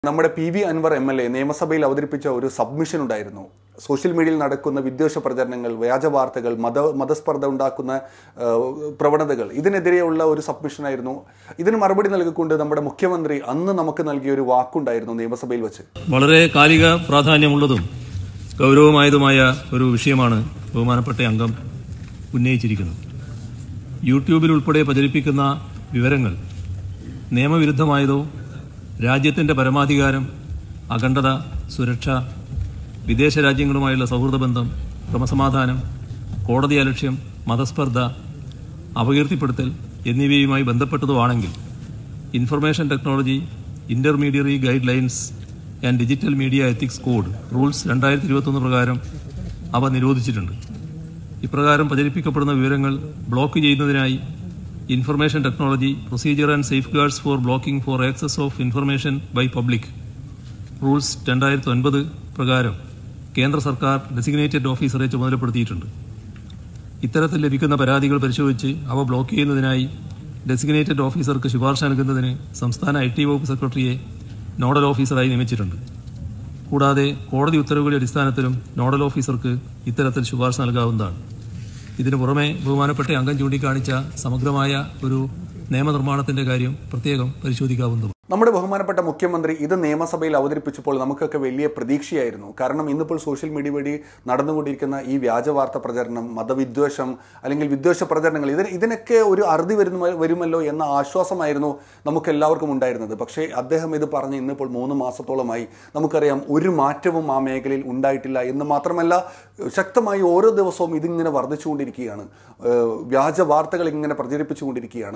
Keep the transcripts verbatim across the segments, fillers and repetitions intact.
നമ്മുടെ P V Anvar M L A നിയമസഭയിൽ അവതരിപ്പിച്ച ഒരു സബ്മിഷൻ ഉണ്ടായിരുന്നു. സോഷ്യൽ മീഡിയയിൽ നടക്കുന്ന വിദ്വേഷ പ്രചരണങ്ങൾ, വ്യാജ വാർത്തകൾ, മത മതസ്പർദ്ധ ഉണ്ടാക്കുന്ന പ്രവണതകൾ, ഇതിനെതിരെയുള്ള ഒരു സബ്മിഷനായിരുന്നു. ഇതിന് മറുപടി നൽകിക്കൊണ്ട് നമ്മുടെ മുഖ്യമന്ത്രി അന്ന് നമുക്ക് നൽകിയ ഒരു വാക്കുണ്ടായിരുന്നു നിയമസഭയിൽ വെച്ച്. വളരെ കാലിക പ്രാധാന്യമുള്ളതും ഗൗരവമായതുമായ ഒരു വിഷയമാണ് ബഹുമാനപ്പെട്ട അംഗം ഉന്നയിച്ചിരിക്കുന്നത്. യൂട്യൂബിൽ ഉൾപ്പെടെ പ്രചരിപ്പിക്കുന്ന വിവരങ്ങൾ നിയമവിരുദ്ധമായതോ രാജ്യത്തിൻ്റെ പരമാധികാരം, അഖണ്ഡത, സുരക്ഷ, വിദേശ രാജ്യങ്ങളുമായുള്ള സൗഹൃദ ബന്ധം, ക്രമസമാധാനം, കോടതി അലക്ഷ്യം, മതസ്പർദ്ധ, അപകീർത്തിപ്പെടുത്തൽ എന്നിവയുമായി ബന്ധപ്പെട്ടതുമാണെങ്കിൽ information technology intermediary guidelines and digital media ethics code rules രണ്ടായിരത്തി ഇരുപത്തൊന്ന് പ്രകാരം അവ നിരോധിച്ചിട്ടുണ്ട്. ഇപ്രകാരം പ്രചരിപ്പിക്കപ്പെടുന്ന വിവരങ്ങൾ ബ്ലോക്ക് ചെയ്യുന്നതിനായി information technology procedure and safeguards for blocking for access of information by public rules രണ്ടായിരത്തി ഒൻപത് പ്രകാരം കേന്ദ്ര സർക്കാർ ഡെസിഗ്നേറ്റഡ് ഓഫീസറെ ചുമതലപ്പെടുത്തിയിട്ടുണ്ട്. ഇത്തരത്തിൽ ലഭിക്കുന്ന പരാതികൾ പരിശോധിച്ച് അവ ബ്ലോക്ക് ചെയ്യുന്നതിനായി ഡെസിഗ്നേറ്റഡ് ഓഫീസർക്ക് ശുപാർശ നൽകുന്നതിന് സംസ്ഥാന ഐ ടി വകുപ്പ് സെക്രട്ടറിയെ നോഡൽ ഓഫീസറായി നിയമിച്ചിട്ടുണ്ട്. കൂടാതെ കോടതി ഉത്തരവുകളുടെ അടിസ്ഥാനത്തിലും നോഡൽ ഓഫീസർക്ക് ഇത്തരത്തിൽ ശുപാർശ നൽകാവുന്നതാണ്. ഇതിനു പുറമെ ബഹുമാനപ്പെട്ട അംഗം ചൂണ്ടിക്കാണിച്ച സമഗ്രമായ ഒരു നിയമനിർമ്മാണത്തിന്റെ കാര്യം പ്രത്യേകം പരിശോധിക്കാവുന്നതാണ്. നമ്മുടെ ബഹുമാനപ്പെട്ട മുഖ്യമന്ത്രി ഇത് നിയമസഭയിൽ അവതരിപ്പിച്ചപ്പോൾ നമുക്കൊക്കെ വലിയ പ്രതീക്ഷയായിരുന്നു. കാരണം ഇന്നിപ്പോൾ സോഷ്യൽ മീഡിയ വഴി നടന്നുകൊണ്ടിരിക്കുന്ന ഈ വ്യാജ വാർത്ത പ്രചരണം, മതവിദ്വേഷം അല്ലെങ്കിൽ വിദ്വേഷ പ്രചരണങ്ങൾ, ഇതിന് ഇതിനൊക്കെ ഒരു അറുതി വരുന്ന വരുമല്ലോ എന്ന ആശ്വാസമായിരുന്നു നമുക്കെല്ലാവർക്കും ഉണ്ടായിരുന്നത്. പക്ഷേ അദ്ദേഹം ഇത് പറഞ്ഞ് ഇന്നിപ്പോൾ മൂന്ന് മാസത്തോളമായി നമുക്കറിയാം ഒരു മാറ്റവും ആ മേഖലയിൽ ഉണ്ടായിട്ടില്ല എന്ന് മാത്രമല്ല, ശക്തമായി ഓരോ ദിവസവും ഇതിങ്ങനെ വർദ്ധിച്ചുകൊണ്ടിരിക്കുകയാണ്. വ്യാജ വാർത്തകൾ ഇങ്ങനെ പ്രചരിപ്പിച്ചുകൊണ്ടിരിക്കുകയാണ്.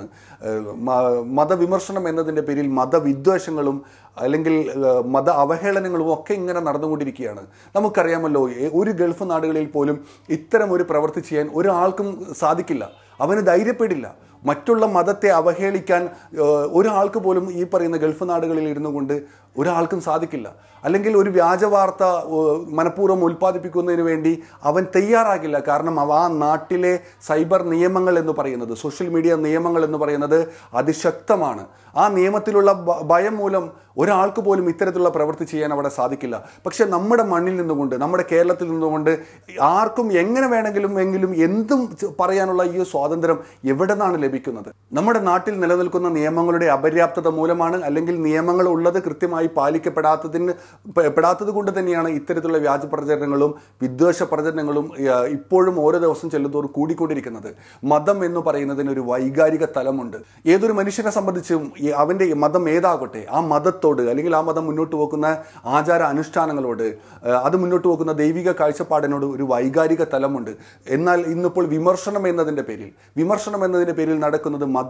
മതവിമർശനം എന്നതിൻ്റെ പേരിൽ മതവിദ്വേഷങ്ങളും അല്ലെങ്കിൽ മത അവഹേളനങ്ങളും ഒക്കെ ഇങ്ങനെ നടന്നുകൊണ്ടിരിക്കുകയാണ്. നമുക്കറിയാമല്ലോ, ഒരു ഗൾഫ് നാടുകളിൽ പോലും ഇത്തരം ഒരു പ്രവൃത്തി ചെയ്യാൻ ഒരാൾക്കും സാധിക്കില്ല. അവന് ധൈര്യപ്പെടില്ല. മറ്റുള്ള മതത്തെ അവഹേളിക്കാൻ ഒരാൾക്ക് പോലും ഈ പറയുന്ന ഗൾഫ് നാടുകളിൽ ഇരുന്നു കൊണ്ട് ഒരാൾക്കും സാധിക്കില്ല. അല്ലെങ്കിൽ ഒരു വ്യാജ വാർത്ത മനഃപൂർവ്വം ഉൽപ്പാദിപ്പിക്കുന്നതിന് വേണ്ടി അവൻ തയ്യാറാകില്ല. കാരണം അവ ആ നാട്ടിലെ സൈബർ നിയമങ്ങൾ എന്ന് പറയുന്നത്, സോഷ്യൽ മീഡിയ നിയമങ്ങൾ എന്ന് പറയുന്നത് അതിശക്തമാണ്. ആ നിയമത്തിലുള്ള ഭയം മൂലം ഒരാൾക്ക് പോലും ഇത്തരത്തിലുള്ള പ്രവൃത്തി ചെയ്യാൻ അവിടെ സാധിക്കില്ല. പക്ഷെ നമ്മുടെ മണ്ണിൽ നിന്നുകൊണ്ട്, നമ്മുടെ കേരളത്തിൽ നിന്നുകൊണ്ട് ആർക്കും എങ്ങനെ വേണമെങ്കിലും എങ്കിലും എന്തും പറയാനുള്ള ഈ സ്വാതന്ത്ര്യം എവിടെ നിന്നാണ് ലഭിക്കുന്നത്? നമ്മുടെ നാട്ടിൽ നിലനിൽക്കുന്ന നിയമങ്ങളുടെ അപര്യാപ്തത മൂലമാണ്. അല്ലെങ്കിൽ നിയമങ്ങൾ ഉള്ളത് കൃത്യമായി പാലിക്കപ്പെടാത്തതിന് പെടാത്തത് കൊണ്ട് തന്നെയാണ് ഇത്തരത്തിലുള്ള വ്യാജ പ്രചരണങ്ങളും വിദ്വേഷ പ്രചരണങ്ങളും ഇപ്പോഴും ഓരോ ദിവസം ചെല്ലുന്തോറും കൂടിക്കൊണ്ടിരിക്കുന്നത്. മതം എന്ന് പറയുന്നതിന് ഒരു വൈകാരിക തലമുണ്ട്. ഏതൊരു മനുഷ്യനെ സംബന്ധിച്ചും അവൻ്റെ മതം ഏതാകട്ടെ, ആ മതത്തോട് അല്ലെങ്കിൽ ആ മതം മുന്നോട്ട് പോകുന്ന ആചാര അനുഷ്ഠാനങ്ങളോട്, അത് മുന്നോട്ട് പോകുന്ന ദൈവിക കാഴ്ചപ്പാടിനോട് ഒരു വൈകാരിക തലമുണ്ട്. എന്നാൽ ഇന്നിപ്പോൾ വിമർശനം എന്നതിൻ്റെ പേരിൽ വിമർശനം എന്നതിൻ്റെ പേരിൽ നടക്കുന്നത് മത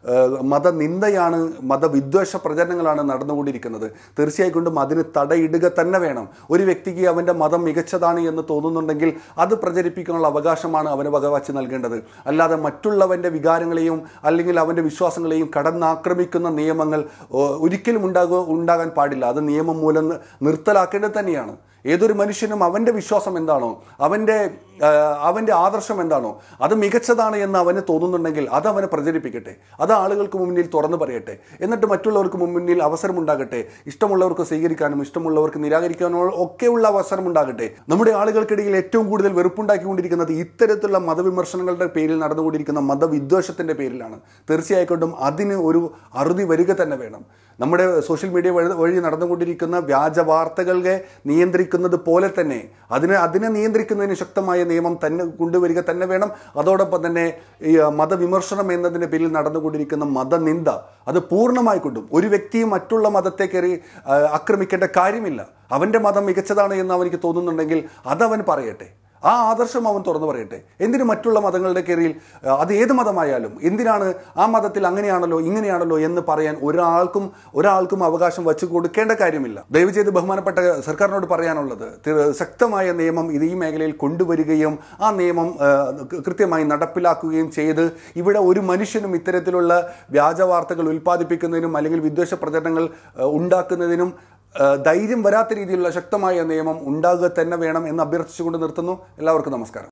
മതനിന്ദയാണ്, മതവിദ്വേഷ പ്രചരണങ്ങളാണ് നടന്നുകൊണ്ടിരിക്കുന്നത്. തീർച്ചയായിട്ടും അതിന് തടയിടുക തന്നെ വേണം. ഒരു വ്യക്തിക്ക് അവൻ്റെ മതം മികച്ചതാണ് എന്ന് തോന്നുന്നുണ്ടെങ്കിൽ അത് പ്രചരിപ്പിക്കാനുള്ള അവകാശമാണ് അവന് വകവച്ച് നൽകേണ്ടത്. അല്ലാതെ മറ്റുള്ളവൻ്റെ വികാരങ്ങളെയും അല്ലെങ്കിൽ അവൻ്റെ വിശ്വാസങ്ങളെയും കടന്നാക്രമിക്കുന്ന നിയമങ്ങൾ ഒരിക്കലും ഉണ്ടാകുക ഉണ്ടാകാൻ പാടില്ല. അത് നിയമം മൂലം നിർത്തലാക്കേണ്ടത് തന്നെയാണ്. ഏതൊരു മനുഷ്യനും അവൻ്റെ വിശ്വാസം എന്താണോ, അവൻ്റെ അവൻ്റെ ആദർശം എന്താണോ, അത് മികച്ചതാണ് എന്ന് അവന് തോന്നുന്നുണ്ടെങ്കിൽ അത് അവനെ പ്രചരിപ്പിക്കട്ടെ. അത് ആളുകൾക്ക് മുന്നിൽ തുറന്നു പറയട്ടെ. എന്നിട്ട് മറ്റുള്ളവർക്ക് മുന്നിൽ അവസരമുണ്ടാകട്ടെ. ഇഷ്ടമുള്ളവർക്ക് സ്വീകരിക്കാനും ഇഷ്ടമുള്ളവർക്ക് നിരാകരിക്കാനോ ഒക്കെയുള്ള അവസരമുണ്ടാകട്ടെ. നമ്മുടെ ആളുകൾക്കിടയിൽ ഏറ്റവും കൂടുതൽ വെറുപ്പുണ്ടാക്കിക്കൊണ്ടിരിക്കുന്നത് ഇത്തരത്തിലുള്ള മതവിമർശനങ്ങളുടെ പേരിൽ നടന്നുകൊണ്ടിരിക്കുന്ന മതവിദ്വേഷത്തിൻ്റെ പേരിലാണ്. തീർച്ചയായിട്ടും അതിന് ഒരു അറുതി വരിക തന്നെ വേണം. നമ്മുടെ സോഷ്യൽ മീഡിയ വഴി നടന്നുകൊണ്ടിരിക്കുന്ന വ്യാജ വാർത്തകളെ നിയന്ത്രിക്കുന്നത് പോലെ തന്നെ അതിനെ അതിനെ നിയന്ത്രിക്കുന്നതിന് ശക്തമായ നിയമം തന്നെ കൊണ്ടുവരിക തന്നെ വേണം. അതോടൊപ്പം തന്നെ ഈ മതവിമർശനം എന്നതിൻ്റെ പേരിൽ നടന്നുകൊണ്ടിരിക്കുന്ന മതനിന്ദ അത് പൂർണ്ണമായി കൊണ്ടും ഒരു വ്യക്തിയും മറ്റുള്ള മതത്തെ കയറി ആക്രമിക്കേണ്ട കാര്യമില്ല. അവൻ്റെ മതം മികച്ചതാണ് എന്ന് അവനിക്ക് തോന്നുന്നുണ്ടെങ്കിൽ അതവൻ പറയട്ടെ. ആ ആദർശം അവൻ തുറന്നു പറയട്ടെ. എന്തിന് മറ്റുള്ള മതങ്ങളുടെ കീഴിൽ, അത് ഏത് മതമായാലും എന്തിനാണ് ആ മതത്തിൽ അങ്ങനെയാണല്ലോ ഇങ്ങനെയാണല്ലോ എന്ന് പറയാൻ ഒരാൾക്കും ഒരാൾക്കും അവകാശം വച്ചു കൊടുക്കേണ്ട കാര്യമില്ല. ദയവ് ചെയ്ത് ബഹുമാനപ്പെട്ട സർക്കാരിനോട് പറയാനുള്ളത്, ശക്തമായ നിയമം ഇത് ഈ മേഖലയിൽ കൊണ്ടുവരികയും ആ നിയമം കൃത്യമായി നടപ്പിലാക്കുകയും ചെയ്ത് ഇവിടെ ഒരു മനുഷ്യനും ഇത്തരത്തിലുള്ള വ്യാജ വാർത്തകൾ ഉൽപ്പാദിപ്പിക്കുന്നതിനും അല്ലെങ്കിൽ വിദ്വേഷ പ്രചരണങ്ങൾ ഉണ്ടാക്കുന്നതിനും ധൈര്യം വരാത്ത രീതിയിലുള്ള ശക്തമായ നിയമം ഉണ്ടാകുക തന്നെ വേണം എന്ന് അഭ്യർത്ഥിച്ചുകൊണ്ട് നിർത്തുന്നു. എല്ലാവർക്കും നമസ്കാരം.